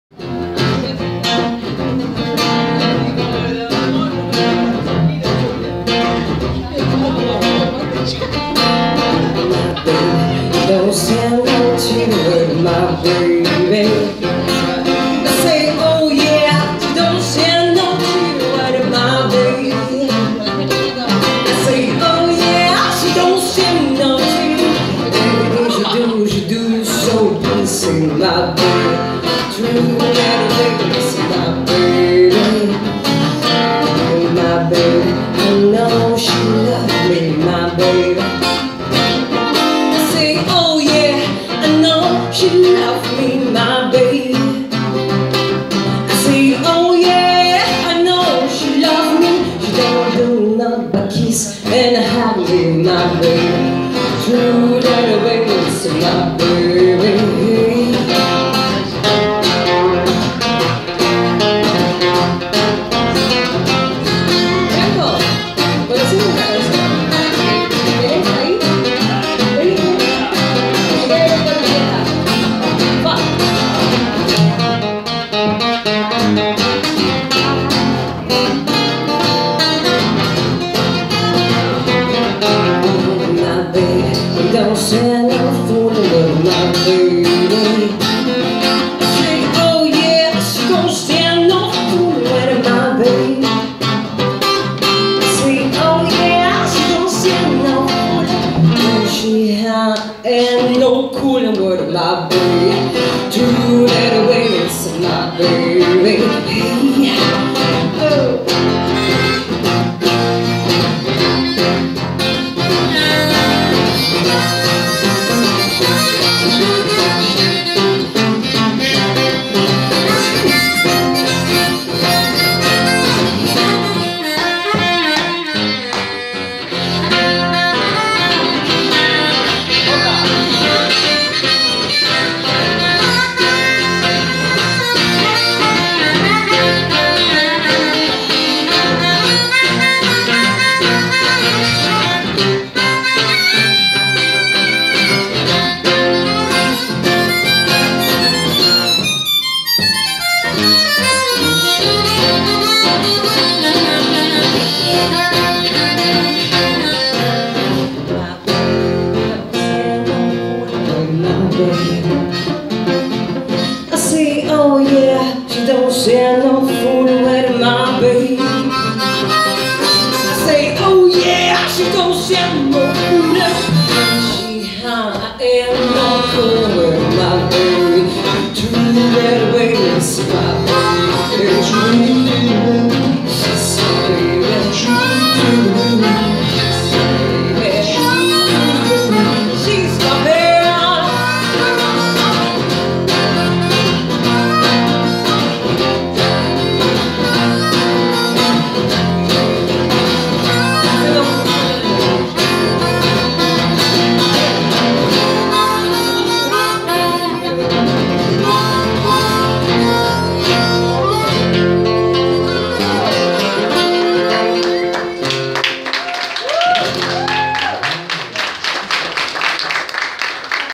Don't stand up to hurt my baby. I say, oh yeah, don't stand up to hurt my baby. I say, oh yeah, she don't stand up to everything she do, so please say my baby. True that baby, say my baby. My baby, I know she loves me, my baby. She loved me, my baby. I say, oh yeah, I know she loved me. She don't do nothing but kiss and hug me, my baby. True that baby, it's my baby. Don't stand no fool with my baby. I say, oh yeah, she don't stand no fool with my baby. I say, oh yeah, she don't stand no fool. No, she ain't no coolin' with my baby. True that way, it's my baby. Hey, oh. I say, oh yeah, she don't stand no fool.